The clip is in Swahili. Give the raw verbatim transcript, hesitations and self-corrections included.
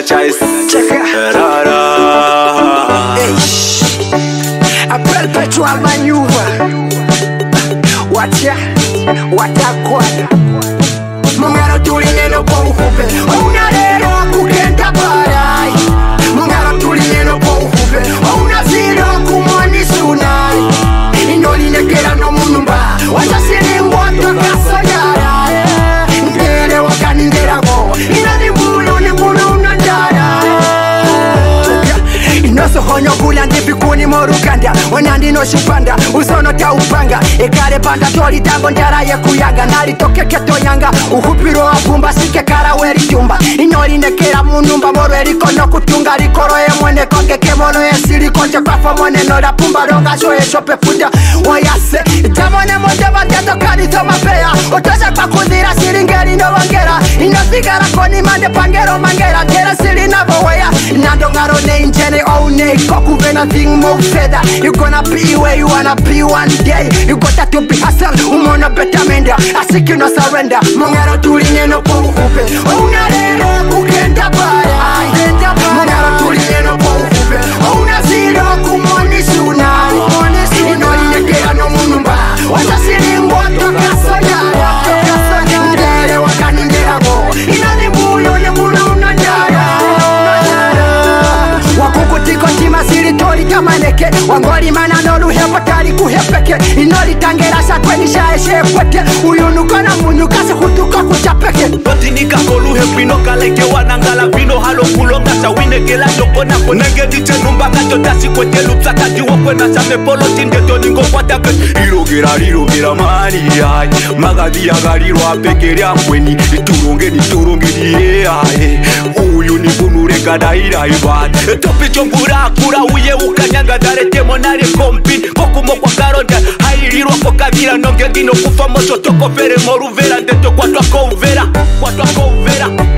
chase. Rara. A perpetual maneuver. Watch ya, watch ya quad. Mungaro tuline no pouhupe. Una lero kukenda barai. Mungaro tuline no pouhupe. Una zero kumoni sunai. Inoli nekera no munumba. Wacha siri mwoto kasonyara. Ngere wakani ngera go. Inani mulu ni mulu unandara. Inoso honyo kula ndipi kuni morukanda. Wanandi no shipanda, usono ta upanga. Ekare panda tori tango njara ye kuyaga. Nari toke keto yanga, uhupiro wapumba. Sike kara weri jumba. Inyori nekera munumba moro eriko no kutunga. Rikoro e mwene koke kemono e siri konche kwa fa mwene no la pumba. Ronga shoe shope funda wayase. Jamone moja bateto kari to mapea. Otosha kwa kudira siri ngeri no wangera. Ino sigara koni mande pangero mangera. Tera siri na boweya. Nando ngaro ne injene oh ne. Koku vena thing mo feather. You gonna be where you wanna be one day. You got that to be hustle, umona better menda. I seek you no surrender. Mongaro tuline no pouhupe. Una lero kukenda bara. Mongaro tuline no pouhupe. Una zero kumoni suna. Inoli nekera no munumba. Wacha siri mwoto kasonyara. Ngere wakani ngera go. Inani mulo ne mulo unanyara. Wakukutiko tima siri tori kamaneke. Wangori mana nolu hepa tari kuhepeke. Inoli tangera sakweni shae shepwete. Uyunuka na munyuka se hutuka kuchapeke. Notinika kolu hepino kaleke wanangala vino halo kulonga sa winegela jokona ko nenge diche numba kacho tasi kwete lupsa kaji wokwena same polo tinde toningo kwatake. Irogera irogera mani ai. Magadi ya gariro apekere amweni. Ituronge ni turonge ni ai. Uyu ni bunure kadaira ibad. Topi chombura kura uye ukanyanga dare temo nare kompi. Kokumo kwa karonda hairiro kwa kavira nonge dino kufa mocho toko fere moru vera ndeto kwa twa kovera. Kwa twa kovera.